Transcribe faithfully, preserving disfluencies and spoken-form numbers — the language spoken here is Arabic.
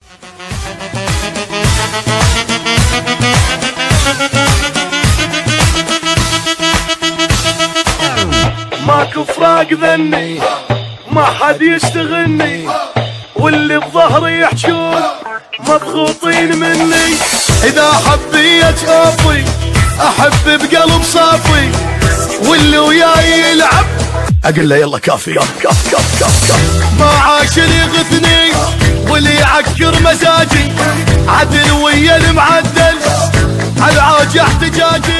ماكو فراق ذني ما حد يشتغلني، واللي بظهري يحجون مضغوطين مني. اذا حبيت ابي احب بقلب صافي، واللي وياي يلعب اقول له يلا كافي كاف كاف كاف كاف كاف. ما عاشر يغثني واللي يعكر مزاجي، عدل ويا المعدل على العاج احتجاجي.